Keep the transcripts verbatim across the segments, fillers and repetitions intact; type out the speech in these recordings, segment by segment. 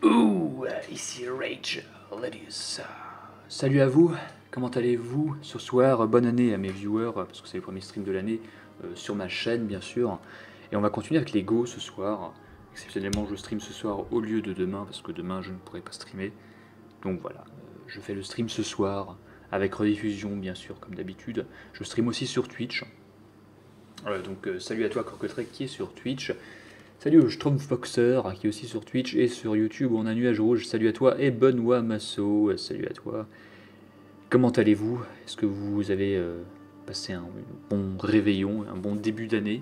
Ouh, ici Rage, ladies. Salut à vous, comment allez-vous ce soir? Bonne année à mes viewers, parce que c'est les premiers streams de l'année euh, sur ma chaîne, bien sûr. Et on va continuer avec les Go ce soir. Exceptionnellement, je stream ce soir au lieu de demain, parce que demain je ne pourrai pas streamer. Donc voilà, euh, je fais le stream ce soir, avec rediffusion, bien sûr, comme d'habitude. Je stream aussi sur Twitch. Euh, donc euh, salut à toi, Corcotrek, qui est sur Twitch. Salut au Stromfoxer qui est aussi sur Twitch et sur YouTube. On a Nuage Rouge. Salut à toi. Et Benoît Masso. Salut à toi. Comment allez-vous? Est-ce que vous avez euh, passé un bon réveillon, un bon début d'année?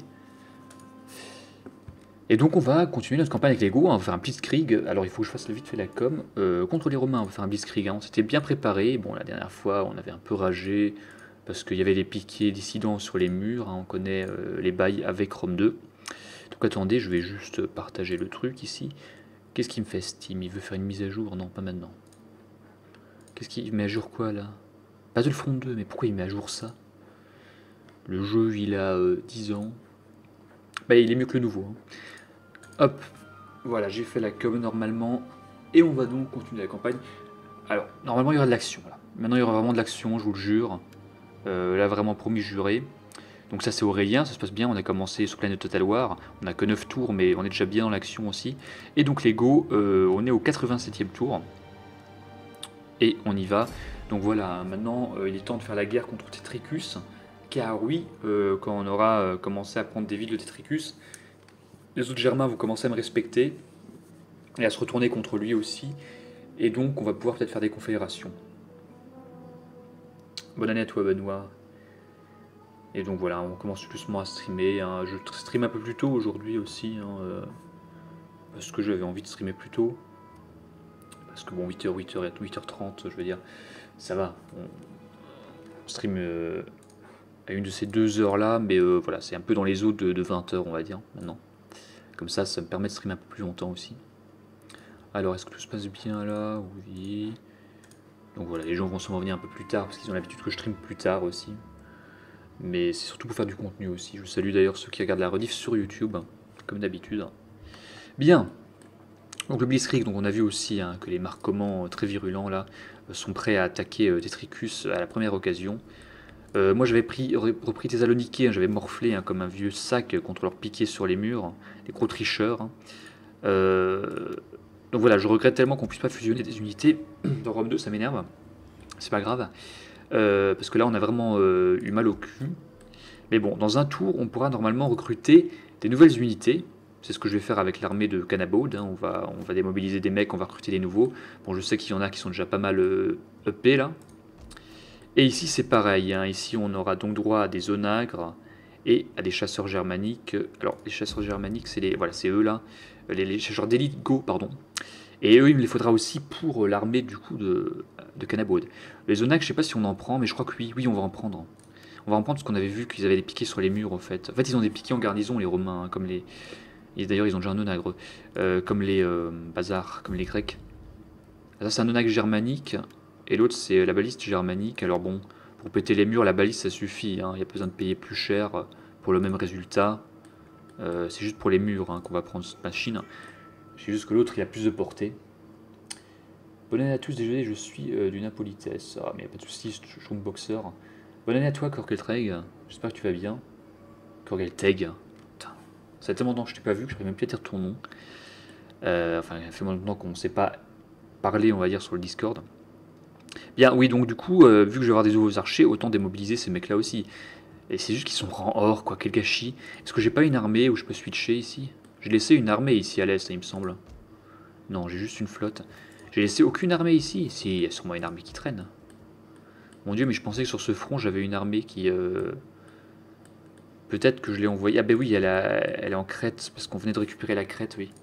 Et donc on va continuer notre campagne avec les Go. On va faire un blitzkrieg. Alors il faut que je fasse vite fait la com. Euh, contre les Romains, on va faire un blitzkrieg. Hein. On s'était bien préparé. Bon, la dernière fois, on avait un peu ragé parce qu'il y avait des piquets dissidents sur les murs. Hein. On connaît euh, les bails avec Rome deux. Donc attendez, je vais juste partager le truc ici. Qu'est-ce qu'il me fait Steam? Il veut faire une mise à jour? Non, pas maintenant. Qu'est-ce qu'il met à jour quoi là? Battlefront deux, mais pourquoi il met à jour ça? Le jeu il a euh, dix ans. Bah il est mieux que le nouveau. Hein. Hop, voilà, j'ai fait la com normalement. Et on va donc continuer la campagne. Alors, normalement il y aura de l'action. Là. Maintenant il y aura vraiment de l'action, je vous le jure. Euh, là vraiment promis juré. Donc ça c'est Aurélien, ça se passe bien, on a commencé sur Planet Total War, on a que neuf tours mais on est déjà bien dans l'action aussi. Et donc les Go, euh, on est au quatre-vingt-septième tour. Et on y va. Donc voilà, maintenant euh, il est temps de faire la guerre contre Tetricus. Car oui, euh, quand on aura euh, commencé à prendre des villes de Tetricus, les autres Germains vont commencer à me respecter. Et à se retourner contre lui aussi. Et donc on va pouvoir peut-être faire des confédérations. Bonne année à toi Benoît. Et donc voilà, on commence doucement à streamer. Hein. Je stream un peu plus tôt aujourd'hui aussi, hein, euh, parce que j'avais envie de streamer plus tôt. Parce que bon, huit heures, huit heures, huit heures trente, je veux dire, ça va. On, on stream euh, à une de ces deux heures là, mais euh, voilà, c'est un peu dans les eaux de, de vingt heures, on va dire, maintenant. Comme ça, ça me permet de streamer un peu plus longtemps aussi. Alors, est-ce que tout se passe bien là? Oui. Donc voilà, les gens vont sûrement venir un peu plus tard, parce qu'ils ont l'habitude que je stream plus tard aussi. Mais c'est surtout pour faire du contenu aussi. Je salue d'ailleurs ceux qui regardent la rediff sur YouTube, comme d'habitude. Bien. Donc le Blitzkrieg, donc on a vu aussi hein, que les marquements très virulents là sont prêts à attaquer euh, Tetricus à la première occasion. Euh, moi j'avais pris, repris Thessaloniquais, hein, j'avais morflé hein, comme un vieux sac contre leur piquer sur les murs, les gros tricheurs. Hein. Euh, donc voilà, je regrette tellement qu'on puisse pas fusionner des unités dans Rome deux, ça m'énerve. C'est pas grave. Euh, parce que là on a vraiment euh, eu mal au cul. Mais bon, dans un tour, on pourra normalement recruter des nouvelles unités. C'est ce que je vais faire avec l'armée de Canabaud. Hein. On, va, on va démobiliser des mecs, on va recruter des nouveaux. Bon, je sais qu'il y en a qui sont déjà pas mal euh, E P là. Et ici c'est pareil. Hein. Ici on aura donc droit à des onagres et à des chasseurs germaniques. Alors les chasseurs germaniques, c'est les, voilà, c'est eux là, les, les chasseurs d'élite Go, pardon. Et eux, il me les faudra aussi pour l'armée du coup de, de Canabaud. Les onagres, je sais pas si on en prend, mais je crois que oui, oui, on va en prendre. On va en prendre parce qu'on avait vu qu'ils avaient des piquets sur les murs en fait. En fait, ils ont des piquets en garnison, les Romains, hein, comme les. Et d'ailleurs, ils ont déjà un onagre, euh, comme les euh, bazars, comme les Grecs. Ça, c'est un onagre germanique, et l'autre, c'est la baliste germanique. Alors bon, pour péter les murs, la baliste, ça suffit. Il hein, n'y a pas besoin de payer plus cher pour le même résultat. Euh, c'est juste pour les murs hein, qu'on va prendre cette machine. C'est juste que l'autre, il a plus de portée. Bonne année à tous, désolé, je suis euh, du Napolitesse. Ah, mais il n'y a pas de soucis, je suis un boxeur. Bonne année à toi, Korkeltreg. J'espère que tu vas bien. Korkelteg. Putain, ça fait tellement longtemps que je t'ai pas vu que je ne même plus à dire ton nom. Euh, enfin, il fait longtemps qu'on ne s'est pas parlé, on va dire, sur le Discord. Bien, oui, donc du coup, euh, vu que je vais avoir des nouveaux archers, autant démobiliser ces mecs-là aussi. Et c'est juste qu'ils sont rang or, quoi, quel gâchis. Est-ce que j'ai pas une armée où je peux switcher ici? J'ai laissé une armée ici à l'est, il me semble. Non, j'ai juste une flotte. J'ai laissé aucune armée ici. Si, il y a sûrement une armée qui traîne. Mon dieu, mais je pensais que sur ce front, j'avais une armée qui... Euh... Peut-être que je l'ai envoyée... Ah ben oui, elle, a... elle est en Crète, parce qu'on venait de récupérer la Crète, oui.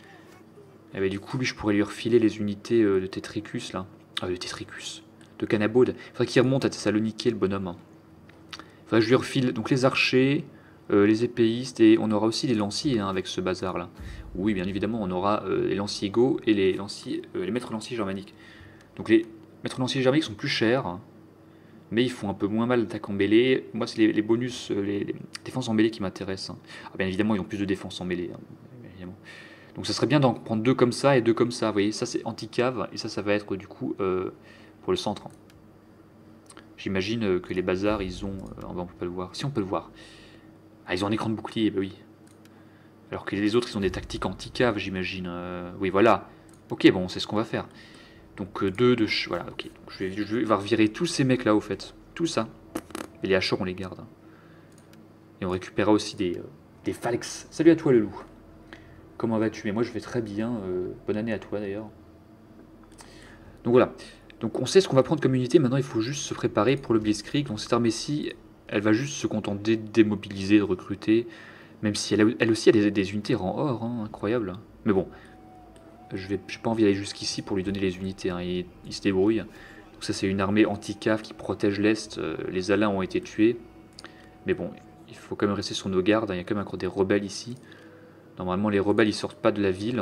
Et ben du coup, lui, je pourrais lui refiler les unités euh, de Tetricus, là. Ah, de Tetricus. De Canabaud. Il faudrait qu'il remonte à Thessaloniquais, le bonhomme. Hein. Il faudrait que je lui refile donc les archers, euh, les épéistes, et on aura aussi les lanciers hein, avec ce bazar-là. Oui, bien évidemment, on aura euh, les lanciers Go et les, lanciers, euh, les maîtres lanciers germaniques. Donc les maîtres lanciers germaniques sont plus chers, hein, mais ils font un peu moins mal d'attaque en mêlée. Moi, c'est les, les bonus, euh, les, les défenses en mêlée qui m'intéressent. Hein. Ah, bien évidemment, ils ont plus de défense en mêlée, hein, bien évidemment. Donc ça serait bien d'en prendre deux comme ça et deux comme ça. Vous voyez, ça c'est anti-cave et ça, ça va être du coup euh, pour le centre. J'imagine que les bazars, ils ont... Euh, on peut pas le voir. Si, on peut le voir. Ah, ils ont un écran de bouclier, bah oui. Alors que les autres, ils ont des tactiques anti-cave, j'imagine. Euh, oui, voilà. Ok, bon, c'est ce qu'on va faire. Donc euh, deux de... Voilà, ok. Donc, je, vais, je vais revirer tous ces mecs là, au fait. Tout ça. Et les hacheurs, on les garde. Et on récupérera aussi des, euh, des falx. Salut à toi, le loup. Comment vas-tu? Mais moi, je vais très bien. Euh, bonne année à toi, d'ailleurs. Donc voilà. Donc on sait ce qu'on va prendre comme unité. Maintenant, il faut juste se préparer pour le Blitzkrieg. Donc cette armée-ci, elle va juste se contenter de démobiliser, de recruter. Même si elle, a, elle aussi a des, des unités rang or, hein, incroyable. Mais bon, je n'ai pas envie d'aller jusqu'ici pour lui donner les unités. Hein, il, il se débrouille. Donc ça, c'est une armée anti-cave qui protège l'Est. Euh, les Alains ont été tués. Mais bon, il faut quand même rester sur nos gardes. Il y a quand même encore des rebelles ici. Normalement, les rebelles, ils sortent pas de la ville.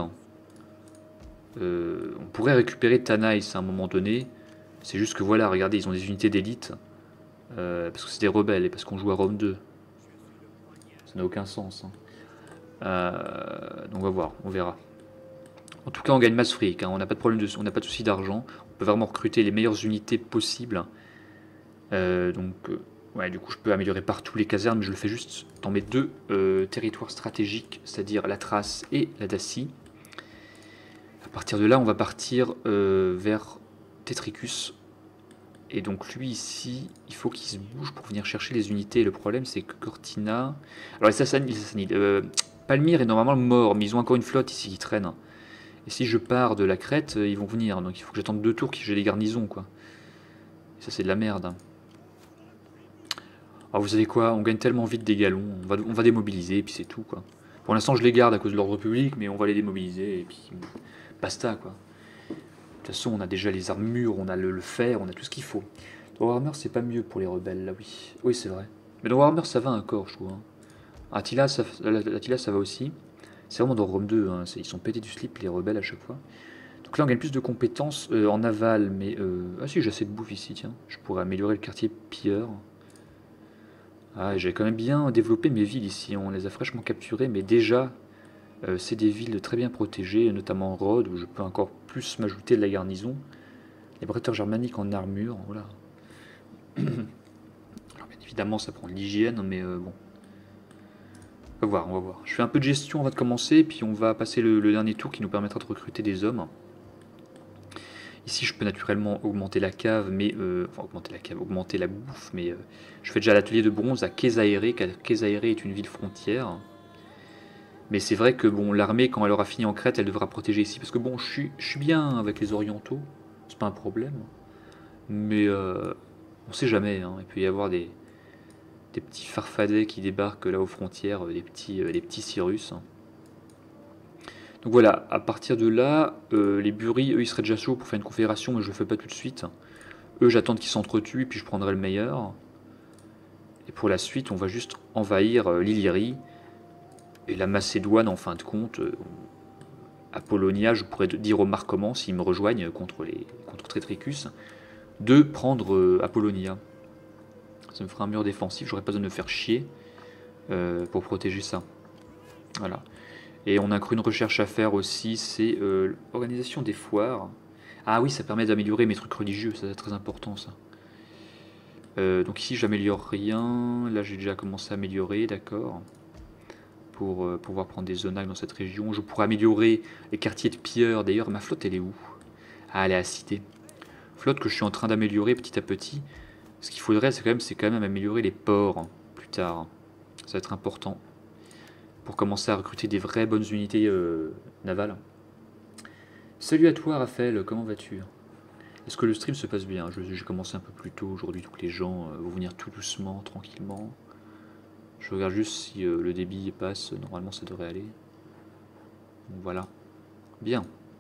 Euh, on pourrait récupérer Tanais à un moment donné. C'est juste que voilà, regardez, ils ont des unités d'élite. Euh, parce que c'est des rebelles et parce qu'on joue à Rome deux. Ça n'a aucun sens. Hein. Euh, donc on va voir, on verra. En tout cas, on gagne masse fric. Hein. On n'a pas de problème, de, on n'a pas de souci d'argent. On peut vraiment recruter les meilleures unités possibles. Euh, donc, euh, ouais, du coup, je peux améliorer partout les casernes, mais je le fais juste dans mes deux euh, territoires stratégiques, c'est-à-dire la Thrace et la Dacie. À partir de là, on va partir euh, vers Tetricus. Et donc lui ici, il faut qu'il se bouge pour venir chercher les unités. Et le problème, c'est que Cortina... Alors les Sassanides, les Sassanides euh, Palmyre est normalement mort, mais ils ont encore une flotte ici qui traîne. Et si je pars de la Crète, ils vont venir. Donc il faut que j'attende deux tours, que j'ai des garnisons, quoi. Et ça, c'est de la merde. Alors vous savez quoi, on gagne tellement vite des galons, on va, on va démobiliser, et puis c'est tout, quoi. Pour l'instant, je les garde à cause de l'ordre public, mais on va les démobiliser, et puis basta, quoi. De toute façon, on a déjà les armures, on a le, le fer, on a tout ce qu'il faut. Dans Warhammer, c'est pas mieux pour les rebelles, là, oui. Oui, c'est vrai. Mais dans Warhammer, ça va encore, je trouve. Hein. Attila, ça, Attila, ça va aussi. C'est vraiment dans Rome deux, hein. Ils sont pétés du slip, les rebelles, à chaque fois. Donc là, on gagne plus de compétences euh, en aval, mais... Euh... Ah si, j'ai assez de bouffe ici, tiens. Je pourrais améliorer le quartier pilleur. Ah, j'ai quand même bien développé mes villes ici. On les a fraîchement capturées, mais déjà... Euh, c'est des villes très bien protégées, notamment Rhodes, où je peux encore plus m'ajouter de la garnison. Les bretteurs germaniques en armure, voilà. Alors bien évidemment, ça prend de l'hygiène, mais euh, bon. On va voir, on va voir. Je fais un peu de gestion avant de commencer, puis on va passer le, le dernier tour qui nous permettra de recruter des hommes. Ici, je peux naturellement augmenter la cave, mais... Euh, enfin, augmenter la cave, augmenter la bouffe, mais... Euh, je fais déjà l'atelier de bronze à Kézaéré, car Kézaéré est une ville frontière. Mais c'est vrai que bon, l'armée, quand elle aura fini en Crète, elle devra protéger ici. Parce que bon, je suis, je suis bien avec les orientaux, c'est pas un problème. Mais euh, on sait jamais, hein. Il peut y avoir des, des petits farfadets qui débarquent là aux frontières, des petits, euh, des petits Cyrus. Donc voilà, à partir de là, euh, les Buris, eux, ils seraient déjà chauds pour faire une confédération, mais je le fais pas tout de suite. Eux, j'attends qu'ils s'entretuent, et puis je prendrai le meilleur. Et pour la suite, on va juste envahir euh, l'Illyrie. Et la Macédoine, en fin de compte, euh, Apollonia, je pourrais dire aux Marcomantes, s'ils me rejoignent contre, les, contre Tetricus, de prendre euh, Apollonia. Ça me fera un mur défensif, j'aurais pas besoin de me faire chier euh, pour protéger ça. Voilà. Et on a encore une recherche à faire aussi, c'est euh, l'organisation des foires. Ah oui, ça permet d'améliorer mes trucs religieux, ça c'est très important ça. Euh, donc ici, j'améliore rien. Là, j'ai déjà commencé à améliorer, d'accord. Pour euh, pouvoir prendre des zonages dans cette région. Je pourrais améliorer les quartiers de pilleurs. D'ailleurs, ma flotte, elle est où? Ah, elle est à Cité. Flotte que je suis en train d'améliorer petit à petit. Ce qu'il faudrait, c'est quand même, c'est quand même améliorer les ports hein, plus tard. Ça va être important. Pour commencer à recruter des vraies bonnes unités euh, navales. Salut à toi, Raphaël. Comment vas-tu? Est-ce que le stream se passe bien? J'ai commencé un peu plus tôt aujourd'hui, donc les gens euh, vont venir tout doucement, tranquillement. Je regarde juste si euh, le débit passe, normalement ça devrait aller. Donc voilà. Bien.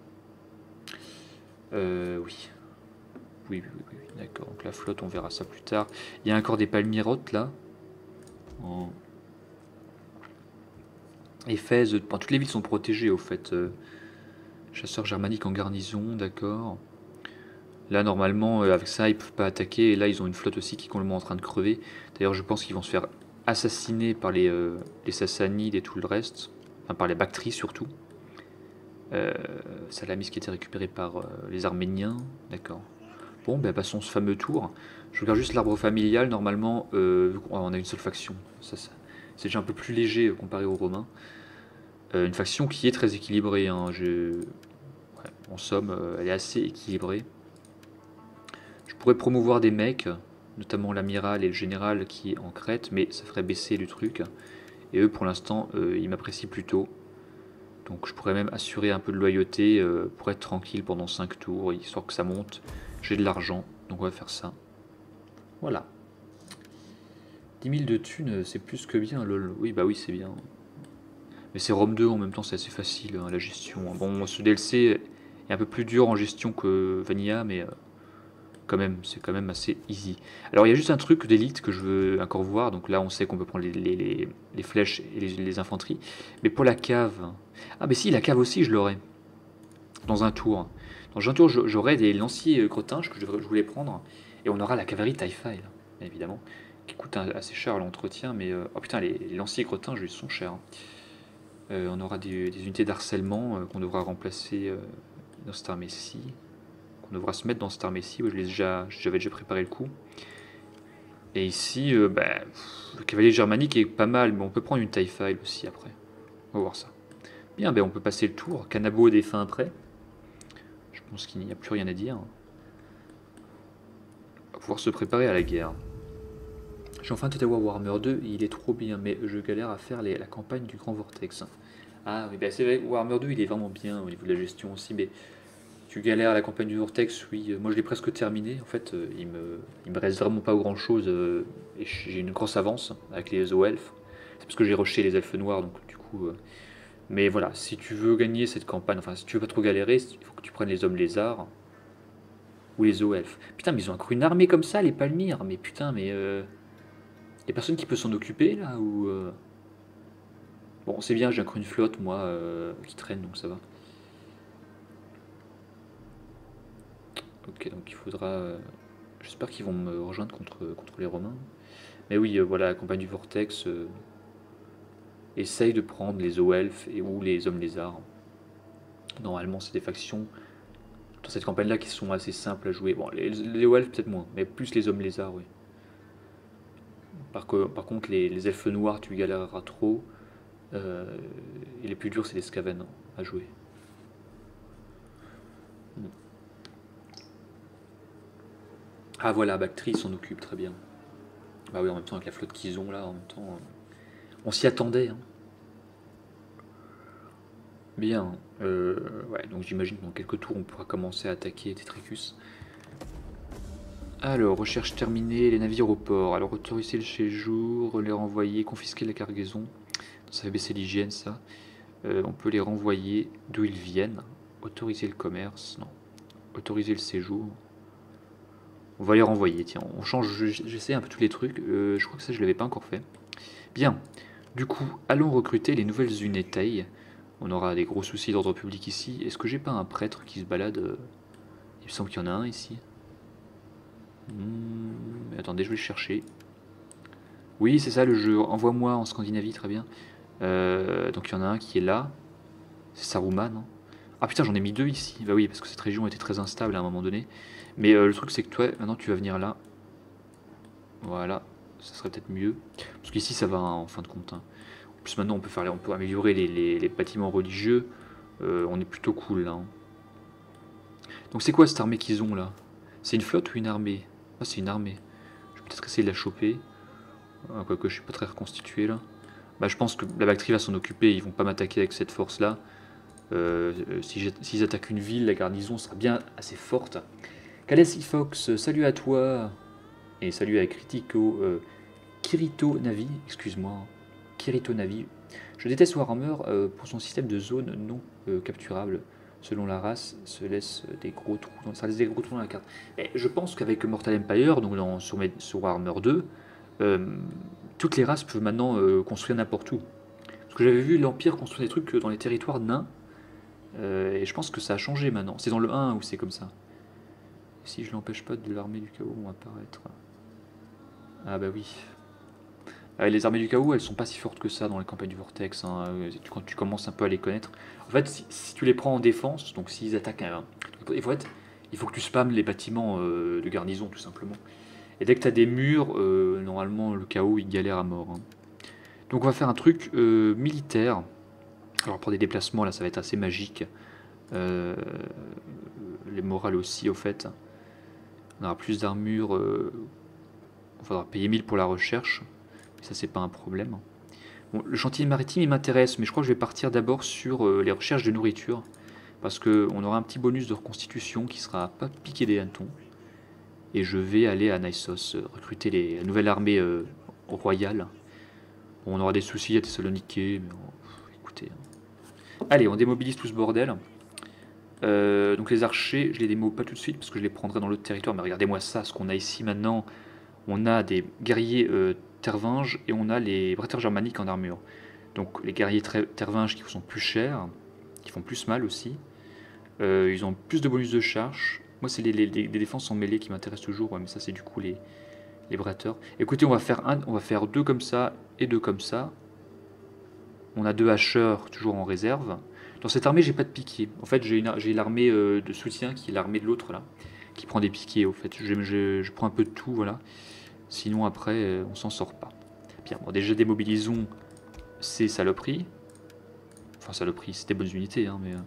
Euh, oui. Oui, oui, oui, oui. D'accord. Donc la flotte, on verra ça plus tard. Il y a encore des palmyrotes là. En... Éphèse, bon, toutes les villes sont protégées au fait. Euh, chasseurs germaniques en garnison, d'accord. Là, normalement, euh, avec ça, ils peuvent pas attaquer. Et là, ils ont une flotte aussi qui est complètement en train de crever. D'ailleurs, je pense qu'ils vont se faire assassinés par les, euh, les Sassanides et tout le reste. Enfin, par les Bactries surtout. Euh, Salamis qui a été récupéré par euh, les Arméniens. D'accord. Bon, ben passons ce fameux tour. Je regarde juste l'arbre familial. Normalement, euh, on a une seule faction. Ça, ça- c'est déjà un peu plus léger euh, comparé aux Romains. Euh, une faction qui est très équilibrée, hein. Je- ouais, en somme, euh, elle est assez équilibrée. Je pourrais promouvoir des mecs, notamment l'amiral et le général qui est en Crète, mais ça ferait baisser le truc. Et eux, pour l'instant, euh, ils m'apprécient plutôt. Donc je pourrais même assurer un peu de loyauté euh, pour être tranquille pendant cinq tours, histoire que ça monte. J'ai de l'argent, donc on va faire ça. Voilà. dix mille de thunes, c'est plus que bien, lol. Oui, bah oui, c'est bien. Mais c'est Rome deux en même temps, c'est assez facile, hein, la gestion. Bon, ce D L C est un peu plus dur en gestion que Vanilla, mais euh, quand même, c'est quand même assez easy. Alors il y a juste un truc d'élite que je veux encore voir. Donc là, on sait qu'on peut prendre les, les- les- les flèches et les, les infanteries. Mais pour la cave... Ah mais si, la cave aussi, je l'aurai. Dans un tour. Dans un tour, je- j'aurai des lanciers euh, cretinges que je, devrais- je voulais prendre. Et on aura la cavalerie Taille-File, évidemment. Qui coûte un- assez cher à l'entretien. Mais... euh, oh putain, les, les lanciers cretinges, ils sont chers, hein. Euh, on aura des, des unités d'harcèlement euh, qu'on devra remplacer euh, dans Star Messi. Qu'on devra se mettre dans Star Messi. Ouais, je l'ai déjà, j'avais déjà préparé le coup. Et ici, euh, bah, pff, le cavalier germanique est pas mal, mais on peut prendre une taille file aussi après. On va voir ça. Bien, ben on peut passer le tour. Canabo des fins prêts. Je pense qu'il n'y a plus rien à dire. On va pouvoir se préparer à la guerre. J'ai enfin Total War Warhammer deux, il est trop bien, mais je galère à faire les- la campagne du Grand Vortex. Ah oui, bah c'est vrai, Warhammer deux il est vraiment bien au niveau de la gestion aussi, mais tu galères à la campagne du Vortex, oui. euh, Moi je l'ai presque terminé, en fait, euh, il me, il me reste vraiment pas grand chose, euh, et j'ai une grosse avance avec les O Elfes. C'est parce que j'ai rushé les elfes noirs, donc du coup. euh, Mais voilà, si tu veux gagner cette campagne, enfin si tu veux pas trop galérer, il faut que tu prennes les hommes lézards ou les O Elfes. Putain, mais ils ont encore une armée comme ça, les Palmyres. Mais putain, mais euh, y a personne qui peut s'en occuper là ou euh, Bon, c'est bien, j'ai encore une flotte moi euh, qui traîne, donc ça va. Ok, donc il faudra. euh, J'espère qu'ils vont me rejoindre contre, contre les Romains. Mais oui, euh, voilà, la campagne du Vortex euh, essaye de prendre les O Elfes et ou les hommes lézards. Normalement, c'est des factions dans cette campagne-là qui sont assez simples à jouer. Bon, les, les O Elfes peut-être moins, mais plus les hommes lézards, oui. Par, que- par contre, les, les elfes noirs, tu galéreras trop. Euh, et les plus durs, c'est les Skaven hein, à jouer. Mm. Ah voilà, Bactrie s'en occupe très bien. Bah oui, en même temps, avec la flotte qu'ils ont là, en même temps, euh, on s'y attendait, hein. Bien. Euh, ouais, donc j'imagine que dans quelques tours, on pourra commencer à attaquer Tetricus. Alors, recherche terminée, les navires au port. Alors, autoriser le séjour, les renvoyer, confisquer la cargaison. Ça fait baisser l'hygiène, ça. Euh, on peut les renvoyer d'où ils viennent. Autoriser le commerce, non. Autoriser le séjour. On va les renvoyer, tiens, on change, j'essaie un peu tous les trucs, euh, je crois que ça je l'avais pas encore fait. Bien, du coup, allons recruter les nouvelles unités. On aura des gros soucis d'ordre public ici. Est-ce que j'ai pas un prêtre qui se balade euh, Il me semble qu'il y en a un ici. Hmm, attendez, je vais le chercher. Oui, c'est ça le jeu, envoie-moi en Scandinavie, très bien. Euh, donc il y en a un qui est là. C'est Saruman, non? Ah putain, j'en ai mis deux ici. Bah oui, parce que cette région était très instable à un moment donné. Mais euh, le truc c'est que toi, maintenant tu vas venir là. Voilà, ça serait peut-être mieux. Parce qu'ici ça va hein, en fin de compte, hein. En plus maintenant on peut, faire, on peut améliorer les, les- les bâtiments religieux. Euh, on est plutôt cool là, hein. Donc c'est quoi cette armée qu'ils ont là? C'est une flotte ou une armée? Ah c'est une armée. Je vais peut-être essayer de la choper. Ah, quoique je suis pas très reconstitué là. Bah je pense que la bactérie va s'en occuper, ils vont pas m'attaquer avec cette force là. Euh, euh, si s'ils attaquent une ville, la garnison sera bien assez forte. Calais Fox, salut à toi. Et salut à Critico, euh, Kirito Navi, excuse-moi, Kirito Navi. Je déteste Warhammer euh, pour son système de zones non euh, capturables. Selon la race, se laisse des gros trous dans, ça laisse des gros trous dans la carte. Et je pense qu'avec Mortal Empire, donc dans, sur, sur Warhammer deux, euh, toutes les races peuvent maintenant euh, construire n'importe où. Parce que j'avais vu l'Empire construire des trucs dans les territoires nains, euh, et je pense que ça a changé maintenant. C'est dans le un où c'est comme ça. Si je l'empêche pas de l'armée du chaos vont apparaître. Ah bah oui. Euh, les armées du chaos, elles sont pas si fortes que ça dans les campagnes du Vortex, hein, euh, tu- quand tu commences un peu à les connaître. En fait, si, si tu les prends en défense, donc s'ils attaquent un... Il faut, être, il faut que tu spammes les bâtiments euh, de garnison, tout simplement. Et dès que tu as des murs, euh, normalement, le chaos, il galère à mort. Hein. Donc on va faire un truc euh, militaire. Alors pour des déplacements, là, ça va être assez magique. Euh, les morales aussi, au fait. On aura plus d'armure. Euh, il faudra payer mille pour la recherche. Mais ça, c'est pas un problème. Bon, le chantier maritime, il m'intéresse, mais je crois que je vais partir d'abord sur euh, les recherches de nourriture. Parce qu'on aura un petit bonus de reconstitution qui sera pas piqué des hannetons. Et je vais aller à Naissos, euh, recruter les, la nouvelle armée euh, royale. Bon, on aura des soucis à Thessaloniqué, mais oh, pff, écoutez. Allez, on démobilise tout ce bordel. Euh, donc les archers, je les démo pas tout de suite parce que je les prendrai dans l'autre territoire. Mais regardez-moi ça, ce qu'on a ici maintenant. On a des guerriers euh, tervinges et on a les bretteurs germaniques en armure. Donc les guerriers tervinges qui sont plus chers, qui font plus mal aussi. Euh, ils ont plus de bonus de charge. Moi, c'est les, les, les défenses en mêlée qui m'intéressent toujours. Ouais, mais ça, c'est du coup les, les bretteurs. Écoutez, on va faire un, on va faire deux comme ça et deux comme ça. On a deux hacheurs toujours en réserve. Dans cette armée, j'ai pas de piquier. En fait, j'ai l'armée euh, de soutien qui est l'armée de l'autre là, qui prend des piquiers. Au fait, je, je, je, prends un peu de tout, voilà. Sinon après, euh, on s'en sort pas. Bien, bon, déjà démobilisons ces saloperies. Enfin, saloperies, c'était bonnes unités, hein, mais. Euh...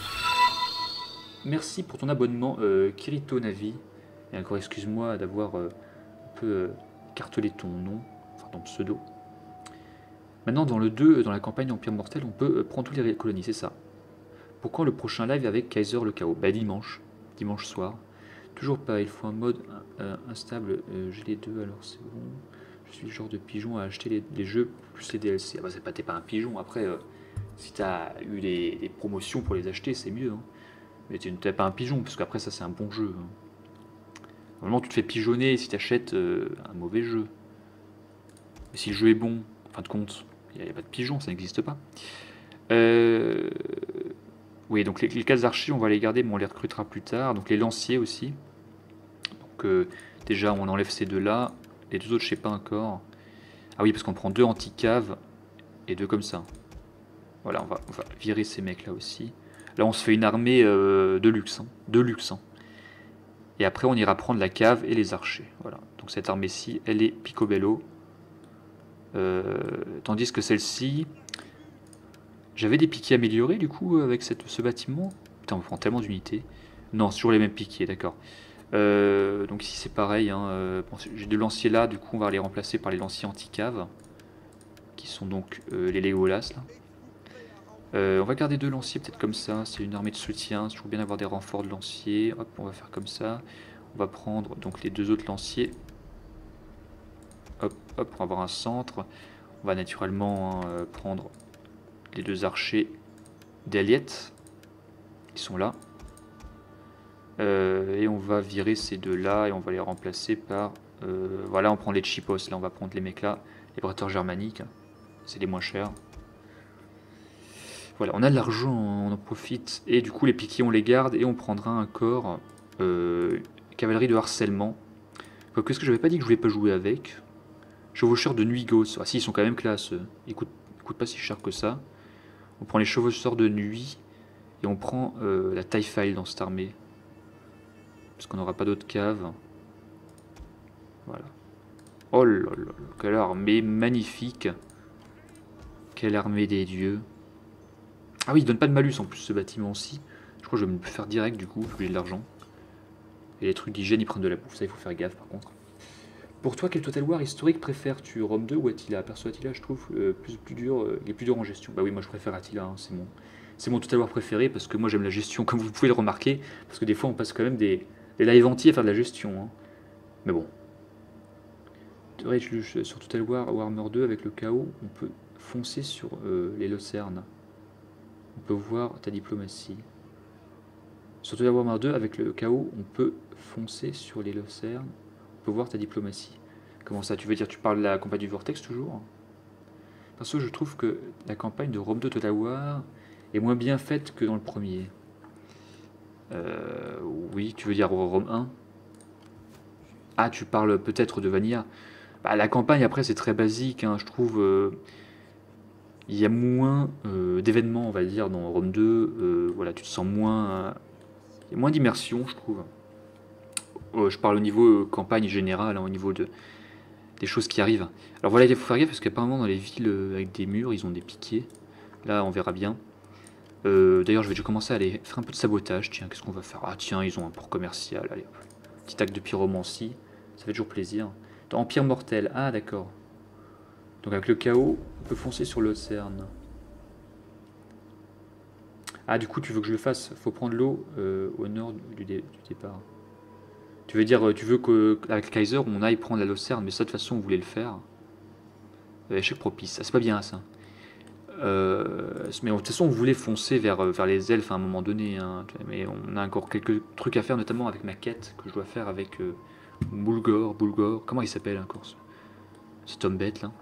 Merci pour ton abonnement, euh, Kirito Navi. Et encore, excuse-moi d'avoir euh, un peu euh, cartelé ton nom, enfin ton pseudo. Maintenant, dans le deux, dans la campagne Empire Mortel, on peut euh, prendre toutes les colonies, c'est ça. Pourquoi le prochain live avec Kaiser le Chaos? Bah dimanche, dimanche soir. Toujours pas, il faut un mode euh, instable, euh, j'ai les deux alors c'est bon. Je suis le genre de pigeon à acheter les, les jeux plus les D L C. Ah bah c'est pas, t'es pas un pigeon, après euh, si t'as eu les, les promotions pour les acheter c'est mieux. Hein. Mais tu n'es pas un pigeon, parce qu'après ça c'est un bon jeu. Hein. Normalement tu te fais pigeonner si t'achètes euh, un mauvais jeu. Mais si le jeu est bon, en fin de compte, il n'y a, a pas de pigeon, ça n'existe pas. Euh... Oui, donc les, les cases archers, on va les garder, mais on les recrutera plus tard. Donc les lanciers aussi. Donc euh, déjà, on enlève ces deux-là. Les deux autres, je sais pas encore. Ah oui, parce qu'on prend deux anti-caves et deux comme ça. Voilà, on va, on va virer ces mecs-là aussi. Là, on se fait une armée euh, de luxe. Hein, de luxe. Hein. Et après, on ira prendre la cave et les archers. Voilà. Donc cette armée-ci, elle est picobello. Euh, tandis que celle-ci... J'avais des piquets améliorés du coup avec cette, ce bâtiment. Putain, on prend tellement d'unités. Non, c'est toujours les mêmes piquets, d'accord. Euh, donc ici c'est pareil. Hein, euh, bon, j'ai deux lanciers là, du coup on va les remplacer par les lanciers anti-cave. Qui sont donc euh, les Legolas là. Euh, on va garder deux lanciers peut-être comme ça. C'est une armée de soutien. C'est toujours bien d'avoir des renforts de lanciers. Hop, on va faire comme ça. On va prendre donc les deux autres lanciers. Hop, hop, pour avoir un centre. On va naturellement hein, prendre les deux archers d'Eliette qui sont là. Euh, et on va virer ces deux-là et on va les remplacer par... Euh, voilà, on prend les Chipos. Là, on va prendre les mecs là. Les bretteurs germaniques. C'est les moins chers. Voilà, on a de l'argent, on en profite. Et du coup, les piquiers, on les garde et on prendra un corps euh, cavalerie de harcèlement. Qu'est-ce que j'avais pas dit que je voulais pas jouer avec? Chevaucheurs de Nuigos. Ah si, ils sont quand même classe. Ils coûtent, ils coûtent pas si cher que ça. On prend les chevaucheurs de nuit et on prend euh, la taille file dans cette armée. Parce qu'on n'aura pas d'autres caves. Voilà. Oh là là, quelle armée magnifique. Quelle armée des dieux. Ah oui, il donne pas de malus en plus ce bâtiment-ci. Je crois que je vais me le faire direct du coup, vu que j'ai de l'argent. Et les trucs d'hygiène, ils prennent de la bouffe. Ça, il faut faire gaffe par contre. Pour toi, quel Total War historique préfères-tu, Rome deux ou Attila? Perso Attila, je trouve euh, plus, plus dur, euh, il est plus dur en gestion. Bah oui, moi je préfère Attila, hein, c'est mon, c'est mon Total War préféré parce que moi j'aime la gestion, comme vous pouvez le remarquer, parce que des fois on passe quand même des, des lives entiers à faire de la gestion. Hein. Mais bon. Sur Total War Warhammer deux, avec le chaos, on peut foncer sur euh, les Lucernes. On peut voir ta diplomatie. Sur Total War Warhammer deux, avec le chaos, on peut foncer sur les Lucernes. On peut voir ta diplomatie. Comment ça, tu veux dire, tu parles de la campagne du Vortex toujours? Parce que je trouve que la campagne de Rome deux Total War est moins bien faite que dans le premier. Euh, oui, tu veux dire Rome un? Ah, tu parles peut-être de Vanilla. Bah, la campagne, après, c'est très basique, hein, je trouve. euh, Il y a moins euh, d'événements, on va dire, dans Rome deux. euh, voilà, tu te sens moins... euh, Il y a moins d'immersion, je trouve. Euh, je parle au niveau euh, campagne générale, hein, au niveau de, des choses qui arrivent. Alors voilà, il faut faire gaffe, parce qu'apparemment, dans les villes euh, avec des murs, ils ont des piquets. Là, on verra bien. Euh, D'ailleurs, je vais déjà commencer à aller faire un peu de sabotage. Tiens, qu'est-ce qu'on va faire? Ah tiens, ils ont un port commercial. Allez, hop. Petit acte de pyromancie. Ça fait toujours plaisir. Dans Empire mortel. Ah, d'accord. Donc avec le chaos, on peut foncer sur l'Océane. Ah, du coup, tu veux que je le fasse? Faut prendre l'eau euh, au nord du, dé- du départ. Tu veux dire, euh, tu veux qu'avec Kaiser, on aille prendre la Lucerne, mais ça, de toute façon, on voulait le faire. Euh, échec propice. Ah, c'est pas bien, ça. Euh, mais de toute façon, on voulait foncer vers, euh, vers les elfes à un moment donné, hein, mais on a encore quelques trucs à faire, notamment avec ma quête que je dois faire avec euh, Bulgor, Bulgor, comment il s'appelle encore ce, cet homme bête là.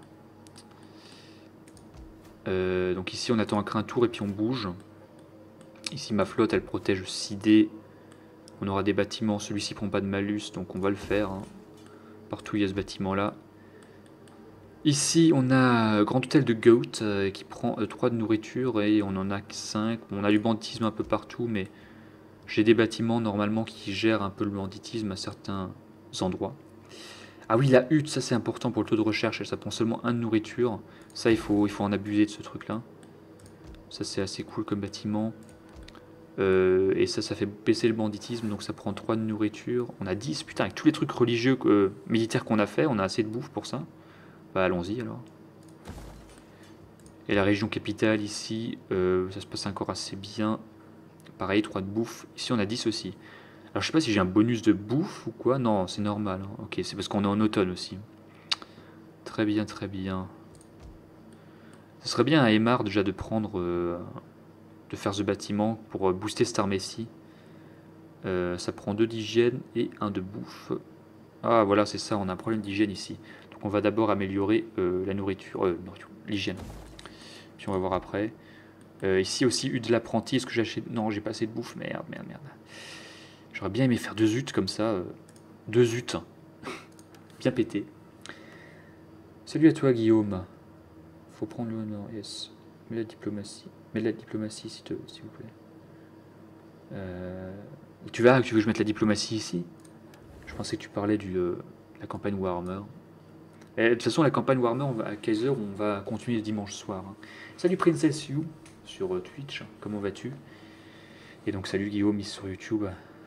Euh, donc ici on attend un tour et puis on bouge. Ici ma flotte elle protège Sidé, on aura des bâtiments, celui-ci prend pas de malus donc on va le faire. Hein. Partout il y a ce bâtiment là. Ici, on a Grand Hôtel de Goat euh, qui prend euh, trois de nourriture et on en a que cinq. On a du banditisme un peu partout, mais j'ai des bâtiments normalement qui gèrent un peu le banditisme à certains endroits. Ah oui, la hutte, ça c'est important pour le taux de recherche, ça prend seulement un de nourriture. Ça, il faut, il faut en abuser de ce truc-là. Ça, c'est assez cool comme bâtiment. Euh, et ça, ça fait baisser le banditisme, donc ça prend trois de nourriture. On a dix, putain, avec tous les trucs religieux, euh, militaires qu'on a fait, on a assez de bouffe pour ça. Bah allons-y alors. Et la région capitale ici, euh, ça se passe encore assez bien. Pareil, trois de bouffe. Ici on a dix aussi. Alors je sais pas si j'ai un bonus de bouffe ou quoi. Non, c'est normal. Hein. Ok, c'est parce qu'on est en automne aussi. Très bien, très bien. Ce serait bien à Aymar déjà de prendre... euh, de faire ce bâtiment pour euh, booster cette armée-ci. Euh, ça prend deux d'hygiène et un de bouffe. Ah voilà, c'est ça, on a un problème d'hygiène ici. Donc on va d'abord améliorer euh, la nourriture, euh, nourriture, l'hygiène. Puis on va voir après. Euh, ici aussi, hutte de l'apprenti. Est-ce que j'ai acheté... Non, j'ai pas assez de bouffe. Merde, merde, merde. J'aurais bien aimé faire deux huttes comme ça. euh, Deux huttes. Bien pété. Salut à toi, Guillaume. Faut prendre le nord, yes. Mets la diplomatie. Mets la diplomatie, s'il te- s'il vous plaît. Euh, Tu vas, tu veux que je mette la diplomatie ici? Je pensais que tu parlais du, euh, de la campagne Warhammer. Et, de toute façon, la campagne Warhammer, on va, à Kaiser, on va continuer le dimanche soir. Hein. Salut Princess You sur euh, Twitch, comment vas-tu? Et donc salut Guillaume sur YouTube.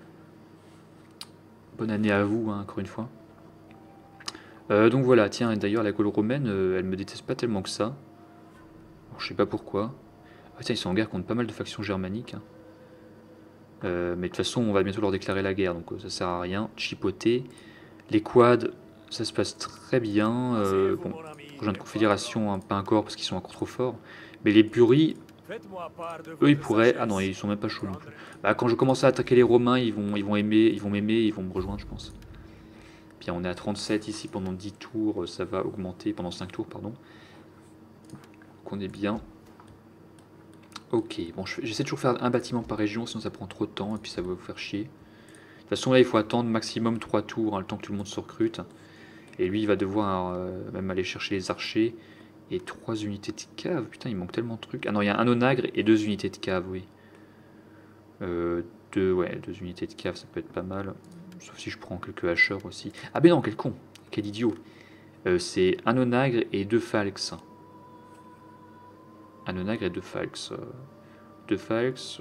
Bonne année à vous, hein, encore une fois. Euh, donc voilà, tiens, d'ailleurs la Gaule romaine, euh, elle me déteste pas tellement que ça. Alors, je sais pas pourquoi. Ah, tiens, ils sont en guerre contre pas mal de factions germaniques. Hein. Euh, mais de toute façon, on va bientôt leur déclarer la guerre, donc euh, ça sert à rien. Chipoter. Les quads, ça se passe très bien. Euh, bon, prochaine de confédération, hein, pas encore parce qu'ils sont encore trop forts. Mais les buris, eux, ils pourraient. Ah non, ils sont même pas chauds non plus. Bah, quand je commence à attaquer les Romains, ils vont, ils vont aimer, ils vont m'aimer, ils vont me rejoindre, je pense. Bien, on est à trente-sept ici pendant dix tours, ça va augmenter pendant cinq tours, pardon. Donc on est bien. Ok, bon, j'essaie toujours de faire un bâtiment par région, sinon ça prend trop de temps et puis ça va vous faire chier. De toute façon, là, il faut attendre maximum trois tours, hein, le temps que tout le monde se recrute. Et lui, il va devoir euh, même aller chercher les archers. Et trois unités de cave. Putain, il manque tellement de trucs. Ah non, il y a un onagre et deux unités de cave, oui. Euh, deux, ouais, deux unités de cave, ça peut être pas mal. Sauf si je prends quelques hacheurs aussi. Ah ben non, quel con, quel idiot. Euh, c'est un onagre et deux falx. Un onagre et deux falx. Euh, deux falx.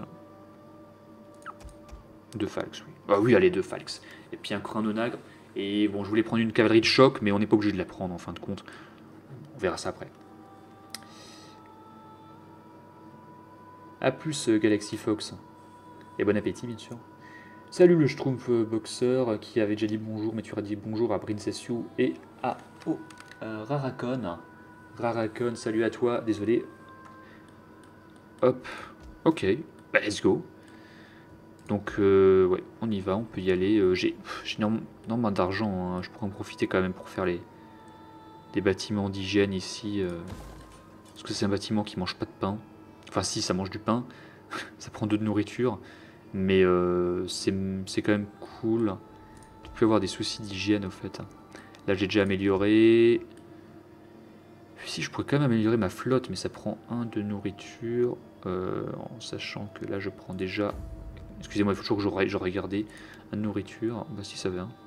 Deux falx, oui. Ah oui, allez, deux falx. Et puis encore un onagre. Et bon, je voulais prendre une cavalerie de choc, mais on n'est pas obligé de la prendre en fin de compte. On verra ça après. A plus, euh, Galaxy Fox. Et bon appétit, bien sûr. Salut le Schtroumpf Boxer qui avait déjà dit bonjour, mais tu auras dit bonjour à Princess You et à oh, euh, Rarakon. Rarakon, salut à toi, désolé. Hop, ok, bah, let's go. Donc, euh, ouais, on y va, on peut y aller. Euh, J'ai énormément d'argent, hein. Je pourrais en profiter quand même pour faire les des bâtiments d'hygiène ici. Euh, parce que c'est un bâtiment qui mange pas de pain. Enfin, si, ça mange du pain, ça prend deux de nourriture. Mais euh, c'est quand même cool. Tu peux avoir des soucis d'hygiène au fait. Là j'ai déjà amélioré. Si je pourrais quand même améliorer ma flotte, mais ça prend un de nourriture. Euh, en sachant que là je prends déjà... Excusez-moi, il faut toujours que j'aurais j'aurais gardé un de nourriture. Bah si ça va.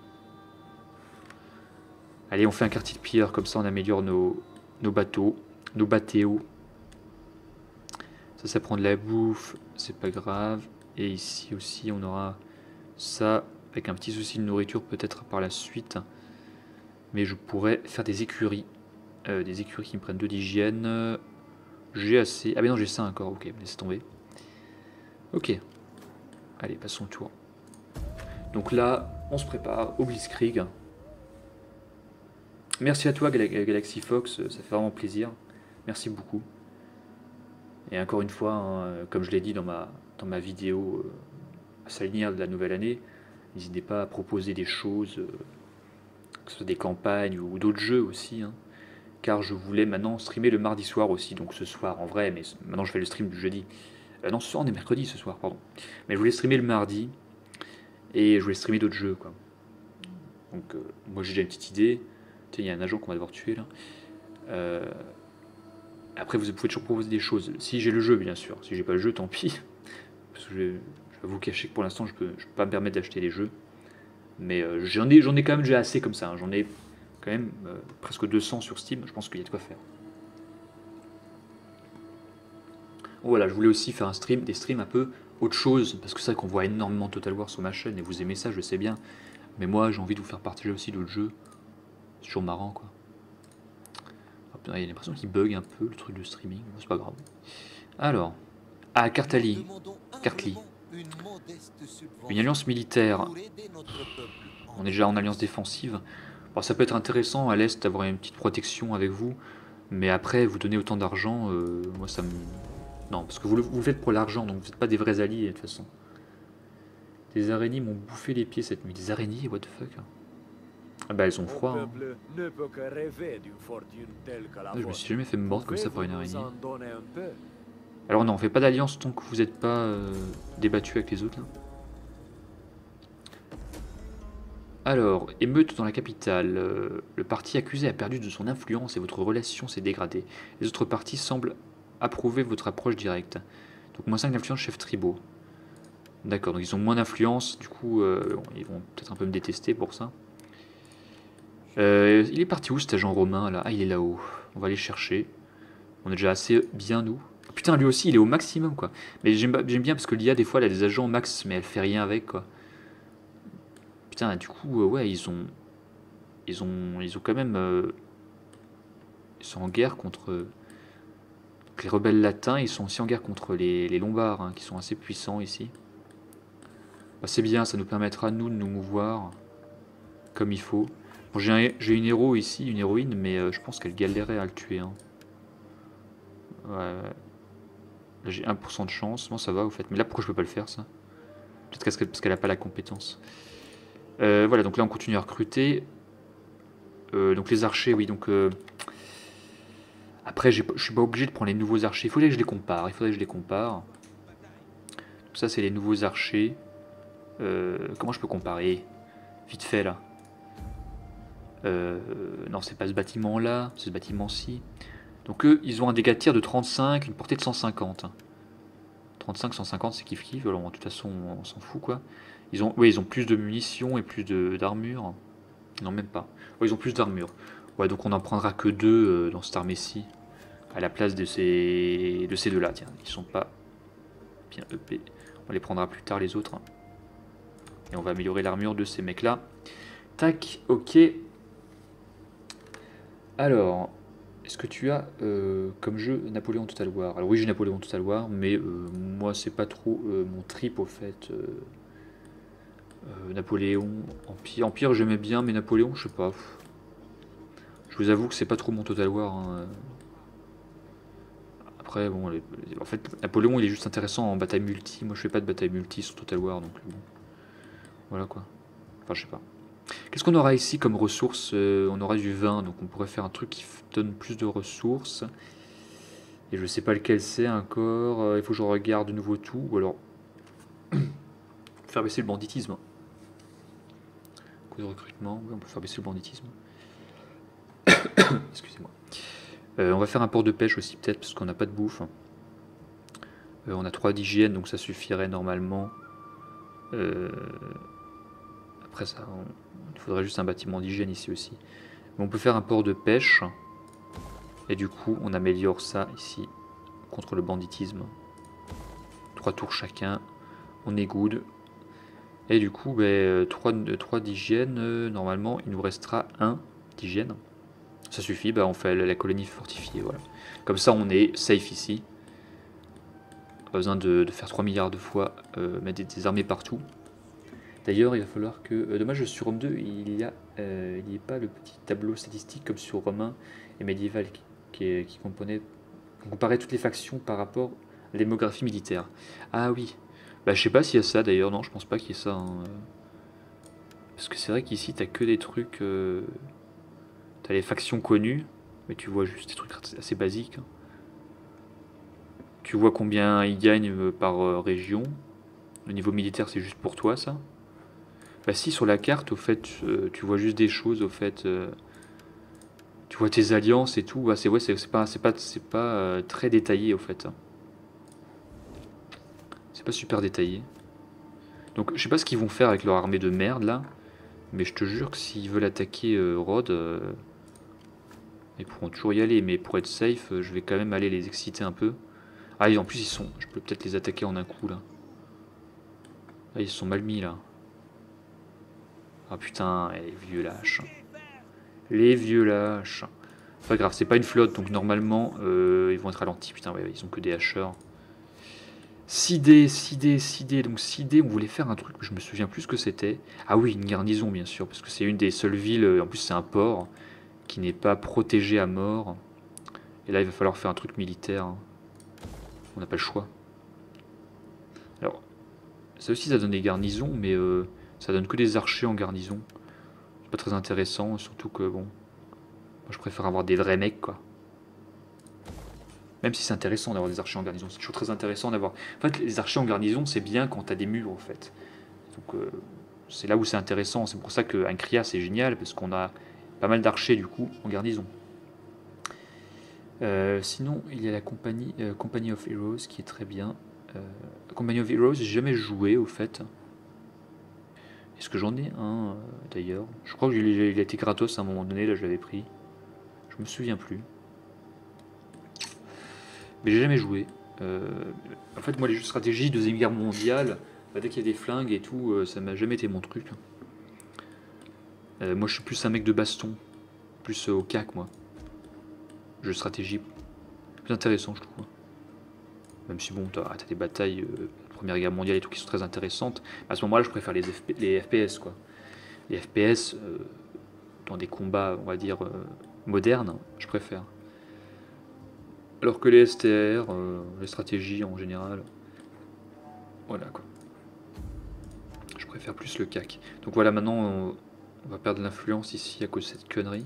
Allez, on fait un quartier de pilleur, comme ça on améliore nos, nos bateaux, nos bateaux. Ça, ça prend de la bouffe, c'est pas grave. Et ici aussi on aura ça, avec un petit souci de nourriture peut-être par la suite. Mais je pourrais faire des écuries. Euh, des écuries qui me prennent deux d'hygiène. J'ai assez... Ah mais non, j'ai ça encore, ok, laissez tomber. Ok. Allez, passons le tour. Donc là, on se prépare au Blitzkrieg. Merci à toi, Gal Galaxy Fox, ça fait vraiment plaisir. Merci beaucoup. Et encore une fois, hein, comme je l'ai dit dans ma, dans ma vidéo euh, à Salinière de la nouvelle année, n'hésitez pas à proposer des choses, euh, que ce soit des campagnes ou d'autres jeux aussi. Hein, car je voulais maintenant streamer le mardi soir aussi, donc ce soir en vrai, mais maintenant je fais le stream du jeudi. Euh, non, ce soir on est mercredi ce soir, pardon. Mais je voulais streamer le mardi, et je voulais streamer d'autres jeux, quoi. Donc euh, moi j'ai déjà une petite idée. Il y a un agent qu'on va devoir tuer là. Euh, après, vous pouvez toujours proposer des choses. Si j'ai le jeu, bien sûr. Si j'ai pas le jeu, tant pis. Parce que je, je vais vous cacher que pour l'instant, je peux, je peux pas me permettre d'acheter les jeux. Mais euh, j'en ai, j'en ai quand même déjà assez comme ça. Hein. J'en ai quand même euh, presque deux cents sur Steam. Je pense qu'il y a de quoi faire. Bon, voilà, je voulais aussi faire un stream, des streams un peu autre chose. Parce que c'est vrai qu'on voit énormément Total War sur ma chaîne. Et vous aimez ça, je sais bien. Mais moi, j'ai envie de vous faire partager aussi d'autres jeux. C'est toujours marrant, quoi. Il y a l'impression qu'il bug un peu le truc de streaming, c'est pas grave. Alors, ah, Kartali, Kartli. Une alliance militaire. On est déjà en alliance défensive. Bon, ça peut être intéressant à l'Est d'avoir une petite protection avec vous, mais après, vous donnez autant d'argent, euh, moi ça me... Non, parce que vous le, vous le faites pour l'argent, donc vous n'êtes pas des vrais alliés de toute façon. Des araignées m'ont bouffé les pieds cette nuit. Des araignées, what the fuck. Ah bah elles ont froid. Hein. Ah, je me suis jamais fait mordre comme ça par une araignée. Alors non, on fait pas d'alliance tant que vous n'êtes pas euh, débattu avec les autres là. Alors, émeute dans la capitale. Euh, le parti accusé a perdu de son influence et votre relation s'est dégradée. Les autres partis semblent approuver votre approche directe. Donc moins cinq d'influence chef tribaux. D'accord, donc ils ont moins d'influence, du coup euh, ils vont peut-être un peu me détester pour ça. Euh, il est parti où cet agent romain là? Ah, il est là-haut. On va aller chercher. On est déjà assez bien nous. Putain, lui aussi il est au maximum quoi. Mais j'aime bien parce que l'I A des fois elle a des agents au max mais elle fait rien avec quoi. Putain, du coup euh, ouais ils ont ils ont ils ont quand même euh, ils sont en guerre contre les rebelles latins. Ils sont aussi en guerre contre les, les Lombards hein, qui sont assez puissants ici. Bah, c'est bien, ça nous permettra nous de nous mouvoir comme il faut. Bon, j'ai une héros ici, une héroïne, mais euh, je pense qu'elle galérait à le tuer. Hein. Ouais. Là j'ai un pour cent de chance. Bon, ça va, au fait. Mais là, pourquoi je peux pas le faire, ça? Peut-être parce qu'elle a pas la compétence. Euh, voilà, donc là, on continue à recruter. Euh, donc les archers, oui, donc... Euh... Après, je suis pas obligé de prendre les nouveaux archers. Il faudrait que je les compare. Il faudrait que je les compare. Donc ça, c'est les nouveaux archers. Euh, comment je peux comparer? Vite fait, là. Euh, non, c'est pas ce bâtiment-là. C'est ce bâtiment-ci. Donc eux, ils ont un dégât de tir de trente-cinq, une portée de cent cinquante. trente-cinq, cent cinquante, c'est kiff kiff. Alors, de toute façon, on s'en fout, quoi. Ils ont, ouais, ils ont plus de munitions et plus d'armure. Non, même pas. Ouais, ils ont plus d'armure. Ouais, donc on n'en prendra que deux euh, dans cette armée-ci. À la place de ces, de ces deux-là. Tiens, ils sont pas bien E P. On les prendra plus tard, les autres. Et on va améliorer l'armure de ces mecs-là. Tac, ok. Alors... Est-ce que tu as euh, comme jeu Napoléon Total War? Alors oui, j'ai Napoléon Total War, mais euh, moi c'est pas trop euh, mon trip au fait. Euh, euh, Napoléon, Empire, Empire j'aimais bien, mais Napoléon, je sais pas. Je vous avoue que c'est pas trop mon Total War. Hein. Après, bon, les, en fait, Napoléon il est juste intéressant en bataille multi. Moi je fais pas de bataille multi sur Total War, donc bon. Voilà quoi. Enfin, je sais pas. Qu'est-ce qu'on aura ici comme ressources? euh, On aura du vin, donc on pourrait faire un truc qui donne plus de ressources. Et je sais pas lequel c'est encore. Euh, il faut que je regarde de nouveau tout. Ou alors faire baisser le banditisme. coût de recrutement, oui, on peut faire baisser le banditisme. Excusez-moi. Euh, on va faire un port de pêche aussi peut-être parce qu'on n'a pas de bouffe. Euh, on a trois d'hygiène donc ça suffirait normalement. Euh, après ça, on... il faudrait juste un bâtiment d'hygiène ici aussi. Mais on peut faire un port de pêche et du coup on améliore ça ici contre le banditisme. Trois tours chacun, on est good. Et du coup ben, trois d'hygiène, euh, normalement il nous restera un d'hygiène. Ça suffit, bah on fait la colonie fortifiée, voilà. Comme ça on est safe ici. Pas besoin de, de faire trois milliards de fois, euh, mettre des, des armées partout. D'ailleurs il va falloir que... Euh, dommage sur Rome deux il n'y a, euh, il y a pas le petit tableau statistique comme sur Romain et médiéval qui, qui, qui componait, qui comparait toutes les factions par rapport à la démographie militaire. Ah oui, bah je sais pas s'il y a ça d'ailleurs, non je pense pas qu'il y ait ça. Hein. Parce que c'est vrai qu'ici t'as que des trucs... Euh... T'as les factions connues, mais tu vois juste des trucs assez basiques. Tu vois combien ils gagnent par euh, région. Le niveau militaire, c'est juste pour toi, ça. Bah si, sur la carte, au fait, euh, tu vois juste des choses, au fait... Euh, tu vois tes alliances et tout. Bah, c'est ouais, c'est pas, c'est pas, c'est pas euh, très détaillé, au fait. C'est pas super détaillé. Donc, je sais pas ce qu'ils vont faire avec leur armée de merde, là. Mais je te jure que s'ils veulent attaquer euh, Rhodes... Euh, ils pourront toujours y aller, mais pour être safe, je vais quand même aller les exciter un peu. Ah, en plus, ils sont... Je peux peut-être les attaquer en un coup, là. Ah, ils sont mal mis, là. Ah, putain, les vieux lâches. Les vieux lâches. Pas grave, c'est pas une flotte, donc normalement, euh, ils vont être ralentis. Putain, ouais, ils ont que des hacheurs. six dés, six dés, six dés. Donc six dés, on voulait faire un truc, je me souviens plus ce que c'était. Ah oui, une garnison, bien sûr, parce que c'est une des seules villes... En plus, c'est un port qui n'est pas protégé à mort. Et là, il va falloir faire un truc militaire. Hein. On n'a pas le choix. Alors, ça aussi, ça donne des garnisons, mais euh, ça donne que des archers en garnison. C'est pas très intéressant, surtout que, bon... Moi, je préfère avoir des vrais mecs, quoi. Même si c'est intéressant d'avoir des archers en garnison. C'est toujours très intéressant d'avoir... En fait, les archers en garnison, c'est bien quand t'as des murs, en fait. Donc, euh, c'est là où c'est intéressant. C'est pour ça qu'un Cria, c'est génial, parce qu'on a pas mal d'archers, du coup, en garnison. Euh, sinon, il y a la compagnie, euh, Company of Heroes, qui est très bien. Euh, Company of Heroes, j'ai jamais joué, au fait. Est-ce que j'en ai un, euh, d'ailleurs? Je crois qu'il a été gratos à un moment donné, là, je l'avais pris. Je me souviens plus. Mais j'ai jamais joué. Euh, en fait, moi, les jeux de stratégie, Deuxième Guerre mondiale, bah, dès qu'il y a des flingues et tout, euh, ça m'a jamais été mon truc. Euh, moi, je suis plus un mec de baston. Plus euh, au C A C, moi. Jeu de stratégie. Plus intéressant, je trouve. Même si, bon, t'as as des batailles, euh, Première Guerre mondiale et tout, qui sont très intéressantes. À ce moment-là, je préfère les, F P, les F P S, quoi. Les F P S, euh, dans des combats, on va dire, euh, modernes, je préfère. Alors que les S T R, euh, les stratégies en général, voilà quoi. Je préfère plus le C A C. Donc voilà, maintenant on, on va perdre l'influence ici à cause de cette connerie.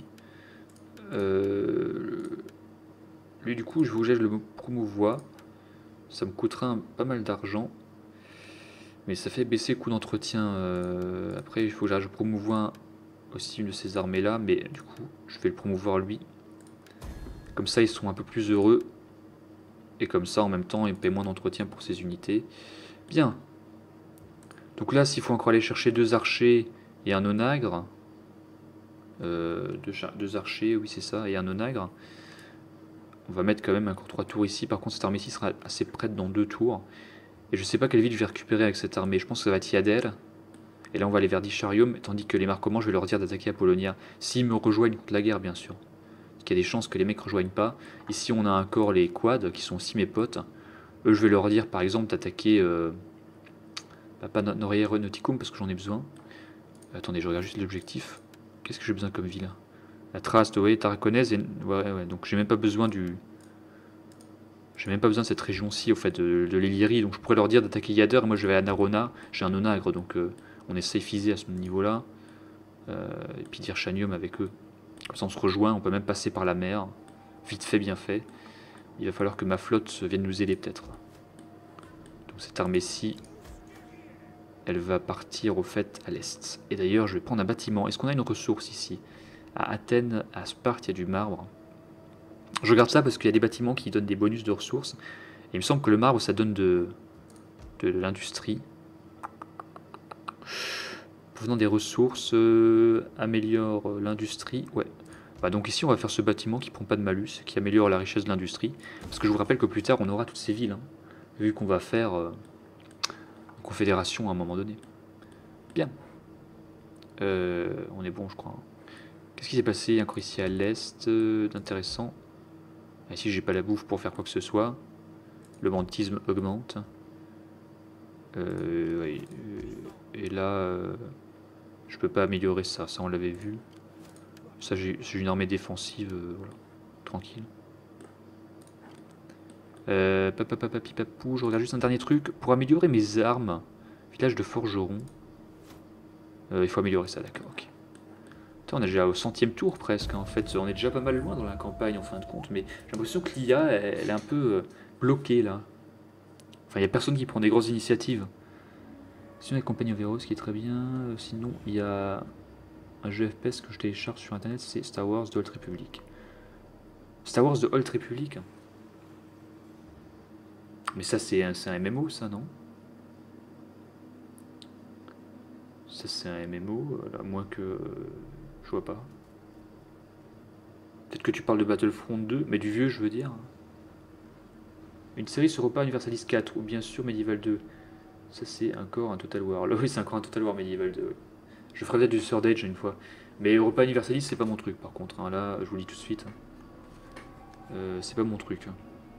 Euh, lui du coup, je vous jette le promouvoir. Ça me coûtera un, pas mal d'argent. Mais ça fait baisser le coût d'entretien. Euh, après, il faut que je promouvoie aussi une de ces armées là. Mais du coup, je vais le promouvoir lui. Comme ça, ils sont un peu plus heureux. Et comme ça, en même temps, ils paient moins d'entretien pour ces unités. Bien. Donc là, s'il faut encore aller chercher deux archers et un onagre. Euh, deux, deux archers, oui c'est ça, et un onagre. On va mettre quand même encore trois tours ici. Par contre, cette armée-ci sera assez prête dans deux tours. Et je sais pas quelle ville je vais récupérer avec cette armée. Je pense que ça va être Yadel. Et là, on va aller vers Disharium. Tandis que les Marcomanns, je vais leur dire d'attaquer Apollonia. S'ils me rejoignent contre la guerre, bien sûr. Il y a des chances que les mecs ne rejoignent pas. Ici, on a encore les quads, qui sont aussi mes potes. Eux, je vais leur dire, par exemple, d'attaquer... Euh, bah, pas Noria Aeronauticum, parce que j'en ai besoin. Attendez, je regarde juste l'objectif. Qu'est-ce que j'ai besoin comme ville? La Trace, vous voyez, Tarraconnaise, et... ouais, ouais, donc j'ai même pas besoin du... J'ai même pas besoin de cette région-ci, au fait, de, de l'Illyrie. Donc je pourrais leur dire d'attaquer Yader, et moi je vais à Narona, j'ai un onagre, donc euh, on est safeisé à ce niveau-là. Euh, et puis dire Chanium avec eux. Comme ça on se rejoint, on peut même passer par la mer. Vite fait, bien fait. Il va falloir que ma flotte vienne nous aider peut-être. Donc cette armée-ci, elle va partir au fait à l'est. Et d'ailleurs, je vais prendre un bâtiment. Est-ce qu'on a une ressource ici? À Athènes, à Sparte, il y a du marbre. Je regarde ça parce qu'il y a des bâtiments qui donnent des bonus de ressources. Et il me semble que le marbre, ça donne de, de l'industrie. Provenant des ressources, euh, améliore l'industrie. Ouais. Bah donc ici, on va faire ce bâtiment qui prend pas de malus, qui améliore la richesse de l'industrie. Parce que je vous rappelle que plus tard, on aura toutes ces villes, hein, vu qu'on va faire euh, une confédération à un moment donné. Bien. Euh, on est bon, je crois. Qu'est-ce qui s'est passé encore ici à l'est euh, d'intéressant? Ici, j'ai pas la bouffe pour faire quoi que ce soit. Le banditisme augmente. Euh, ouais, et là, euh, je peux pas améliorer ça. Ça, on l'avait vu. Ça, j'ai une armée défensive. Euh, voilà. Tranquille. Euh, papa, papa, papou. Je regarde juste un dernier truc. Pour améliorer mes armes, village de forgeron. Euh, il faut améliorer ça, d'accord. Ok. Putain, on est déjà au centième tour presque. Hein, en fait, on est déjà pas mal loin dans la campagne en fin de compte. Mais j'ai l'impression que l'I A, elle, elle est un peu euh, bloquée là. Enfin, il n'y a personne qui prend des grosses initiatives. Sinon, la campagne Overos qui est très bien. Euh, sinon, il y a un jeu F P S que je télécharge sur internet, c'est Star Wars The Old Republic. Star Wars The Old Republic. Mais ça, c'est un, un M M O, ça, non? Ça, c'est un M M O, à moins que... Euh, je vois pas. Peut-être que tu parles de Battlefront deux, mais du vieux, je veux dire. Une série sur Europa Universalis quatre, ou bien sûr Medieval deux. Ça, c'est encore un Total War. Là, oui, c'est encore un Total War Medieval deux. Je ferai peut-être du Third Age une fois. Mais Europa Universalis, c'est pas mon truc, par contre. Hein. Là, je vous le dis tout de suite. Euh, c'est pas mon truc.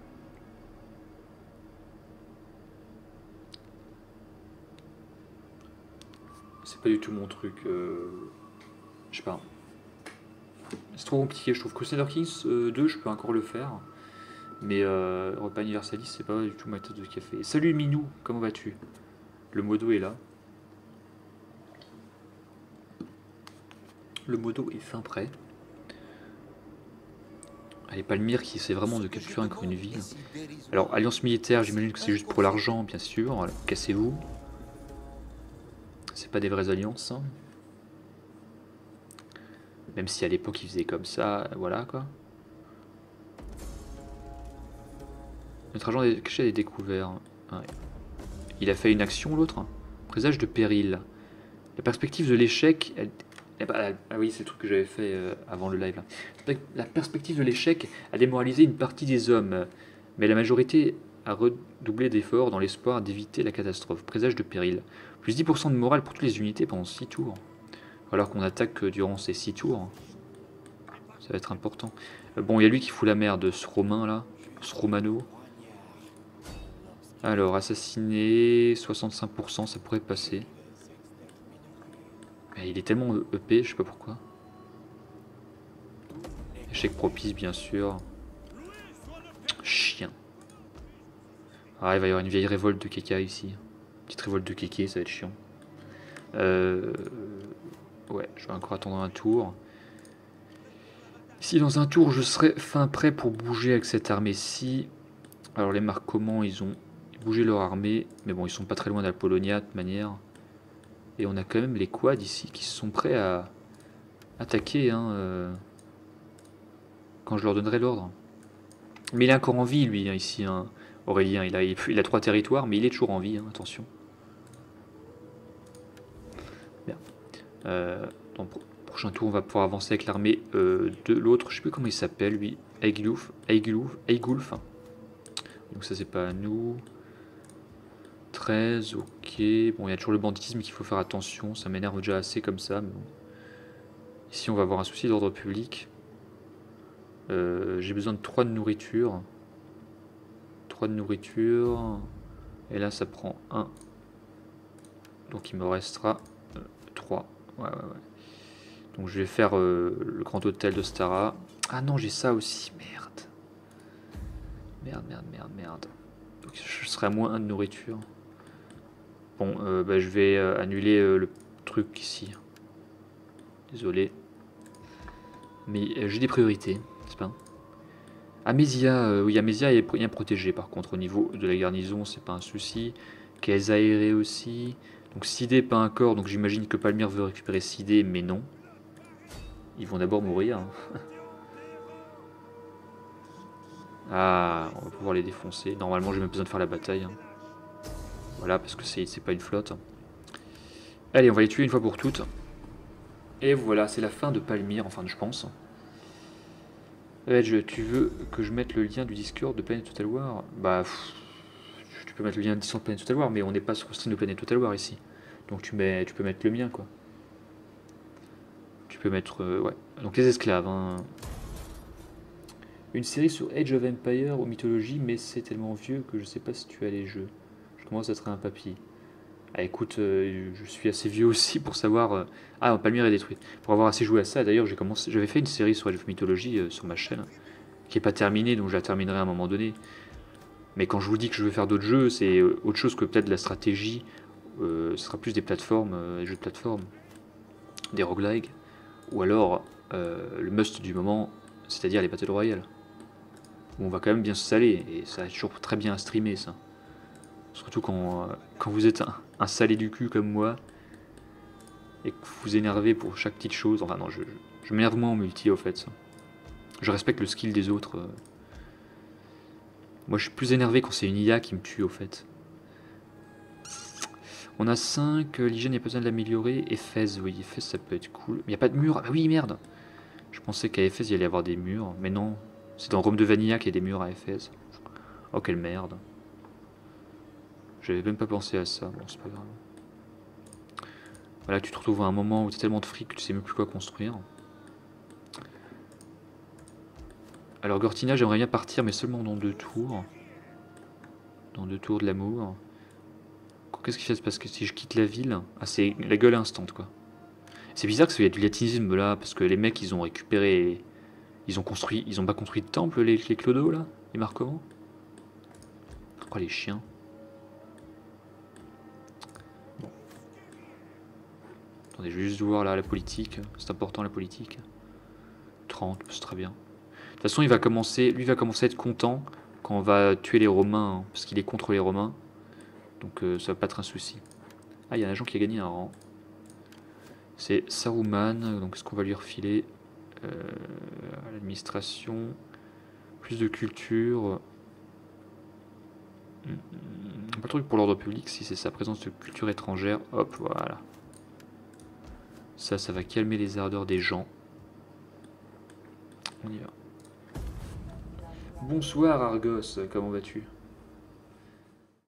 C'est pas du tout mon truc. Euh... Je sais pas. C'est trop compliqué, je trouve. Crusader Kings euh, deux, je peux encore le faire. Mais euh, Europa Universalis, c'est pas du tout ma tasse de café. Salut Minou, comment vas-tu? Le modo est là. Le modo est fin prêt. Allez, Palmyre qui essaie vraiment de capturer encore une ville. Alors, alliance militaire, j'imagine que c'est juste pour l'argent, bien sûr. Cassez-vous. C'est pas des vraies alliances. Hein. Même si à l'époque ils faisaient comme ça, voilà quoi. Notre agent caché est découvert. Ouais. Il a fait une action l'autre. Présage de péril. La perspective de l'échec... Ah oui, c'est le truc que j'avais fait euh, avant le live. Là. La perspective de l'échec a démoralisé une partie des hommes, mais la majorité a redoublé d'efforts dans l'espoir d'éviter la catastrophe. Présage de péril. Plus dix pour cent de morale pour toutes les unités pendant six tours. Alors qu'on attaque durant ces six tours. Ça va être important. Bon, il y a lui qui fout la merde, ce Romain là. Ce Romano. Alors, assassiné, soixante-cinq pour cent, ça pourrait passer. Mais il est tellement E P, je sais pas pourquoi. Échec propice, bien sûr. Chien. Ah, il va y avoir une vieille révolte de Keka ici. Petite révolte de Kéké, ça va être chiant. Euh... Ouais, je vais encore attendre un tour. Si dans un tour, je serai fin prêt pour bouger avec cette armée-ci. Alors, les Marcomanns, ils ont bougé leur armée. Mais bon, ils sont pas très loin d'Apollonia, de toute manière. Et on a quand même les quads ici qui sont prêts à attaquer hein, euh, quand je leur donnerai l'ordre. Mais il est encore en vie, lui, hein, ici, hein, Aurélien. Il a, il a trois territoires, mais il est toujours en vie, hein, attention. Bien. Euh, dans le prochain tour, on va pouvoir avancer avec l'armée euh, de l'autre. Je sais plus comment il s'appelle, lui. Aigulf. Aigulf. Aigulf. Donc ça, c'est pas à nous. treize, ok. Bon, il y a toujours le banditisme qu'il faut faire attention. Ça m'énerve déjà assez comme ça. Mais bon. Ici, on va avoir un souci d'ordre public. Euh, J'ai besoin de trois de nourriture. trois de nourriture. Et là, ça prend un. Donc, il me restera euh, trois. Ouais, ouais, ouais. Donc, je vais faire euh, le grand hôtel de Stara. Ah non, j'ai ça aussi. Merde. Merde, merde, merde, merde. Donc, je serai à moins un de nourriture. Bon, euh, bah, je vais euh, annuler euh, le truc ici. Désolé. Mais euh, j'ai des priorités, c'est pas. Amésia, euh, oui, Amésia est bien protégée par contre au niveau de la garnison, c'est pas un souci. Caisse aérée aussi. Donc Sidé, pas un corps, donc j'imagine que Palmyre veut récupérer Sidé, mais non. Ils vont d'abord mourir. Ah, on va pouvoir les défoncer. Normalement, j'ai même besoin de faire la bataille. Hein. Voilà, parce que c'est pas une flotte. Allez, on va les tuer une fois pour toutes. Et voilà, c'est la fin de Palmyre, enfin, je pense. Edge, tu veux que je mette le lien du Discord de Planet Total War? Bah, pff, tu peux mettre le lien du Discord de Planet Total War, mais on n'est pas sur le stream de Planet Total War ici. Donc tu, mets, tu peux mettre le mien, quoi. Tu peux mettre... Euh, ouais. Donc les esclaves, hein. Une série sur Age of Empire ou mythologie, mais c'est tellement vieux que je sais pas si tu as les jeux. Je commence à être un papy. Ah, écoute, euh, je suis assez vieux aussi pour savoir... Euh... Ah, Palmyre est détruite. Pour avoir assez joué à ça, d'ailleurs, j'ai commencé... j'avais fait une série sur Age of Mythology euh, sur ma chaîne, qui n'est pas terminée, donc je la terminerai à un moment donné. Mais quand je vous dis que je veux faire d'autres jeux, c'est euh, autre chose que peut-être de la stratégie. Euh, ce sera plus des plateformes, euh, des jeux de plateforme, des roguelikes, ou alors euh, le must du moment, c'est-à-dire les Battle Royale. Où on va quand même bien se saler, et ça va toujours très bien à streamer, ça. Surtout quand, euh, quand vous êtes un, un salé du cul comme moi, et que vous vous énervez pour chaque petite chose. Enfin non, je, je, je m'énerve moins en multi, au fait. Ça. Je respecte le skill des autres. Euh. Moi, je suis plus énervé quand c'est une I A qui me tue, au fait. On a cinq, l'hygiène, il n'y a pas besoin de l'améliorer. Éphèse, oui, Éphèse, ça peut être cool. Mais il n'y a pas de mur. Ah bah oui, merde. Je pensais qu'à Éphèse, il y allait y avoir des murs. Mais non, c'est dans Rome de Vanilla qu'il y a des murs à Éphèse. Oh, quelle merde. J'avais même pas pensé à ça. Bon, c'est pas grave. Voilà, tu te retrouves à un moment où tu as tellement de fric que tu sais même plus quoi construire. Alors, Gortina, j'aimerais bien partir, mais seulement dans deux tours. Dans deux tours de l'amour. Qu'est-ce qui se passe que si je quitte la ville? Ah, c'est la gueule instant, quoi. C'est bizarre parce qu'il y a du latinisme là, parce que les mecs, ils ont récupéré... Ils ont construit... Ils ont pas construit de temple, les, les clodos, là? Les Marcovans? Oh, les chiens. Bon. Attendez, je vais juste voir là la politique. C'est important, la politique. trente, c'est très bien. De toute façon, il va commencer... Lui va commencer à être content quand on va tuer les Romains, hein, parce qu'il est contre les Romains. Donc euh, ça va pas être un souci. Ah, il y a un agent qui a gagné un rang. C'est Saruman, donc est-ce qu'on va lui refiler euh, l'administration, plus de culture, pas de truc pour l'ordre public, si c'est sa présence de culture étrangère, hop, voilà. Ça, ça va calmer les ardeurs des gens. On y va. Bonsoir Argos, comment vas-tu ?